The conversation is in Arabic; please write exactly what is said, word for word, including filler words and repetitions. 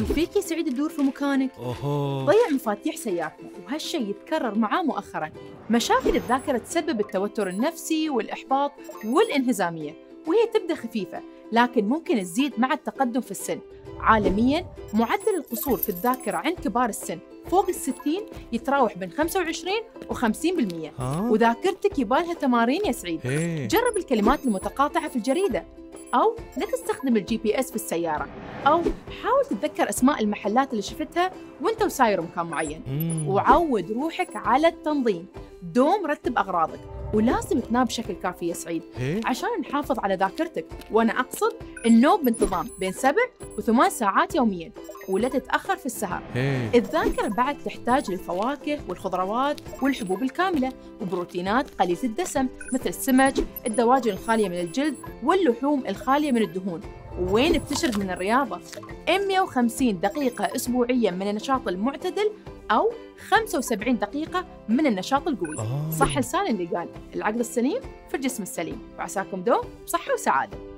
شو فيك يا سعيد تدور في مكانك؟ أوهو. ضيع مفاتيح سيارته، وهالشيء يتكرر معاه مؤخراً. مشاكل الذاكرة تسبب التوتر النفسي والإحباط والانهزامية، وهي تبدأ خفيفة لكن ممكن تزيد مع التقدم في السن. عالمياً معدل القصور في الذاكرة عند كبار السن فوق الستين يتراوح بين خمسة وعشرين وخمسين بالمئة. وذاكرتك يبالها تمارين يا سعيد. هي. جرب الكلمات المتقاطعة في الجريدة، أو لا تستخدم الجي بي اس في السيارة، أو حاول تتذكر أسماء المحلات اللي شفتها وانت وساير مكان معين. مم. وعود روحك على التنظيم، دوم رتب أغراضك، ولازم تنام بشكل كافي يا سعيد هي. عشان نحافظ على ذاكرتك. وأنا أقصد النوم بانتظام بين سبع وثمان ساعات يومياً، ولا تتأخر في السهر. هي. الذاكرة بعد تحتاج للفواكه والخضروات والحبوب الكاملة، وبروتينات قليلة الدسم مثل السمك، الدواجن الخالية من الجلد، واللحوم الخالية من الدهون. وين بتشرد من الرياضة؟ مئة وخمسين دقيقة أسبوعياً من النشاط المعتدل، أو خمسة وسبعين دقيقة من النشاط القوي. آه. صح لسان اللي قال العقل السليم في الجسم السليم، وعساكم دوم بصحة وسعادة.